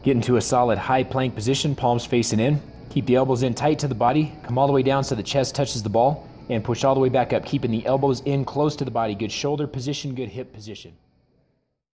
Get into a solid high plank position, palms facing in. Keep the elbows in tight to the body. Come all the way down so the chest touches the ball. And push all the way back up, keeping the elbows in close to the body. Good shoulder position, good hip position.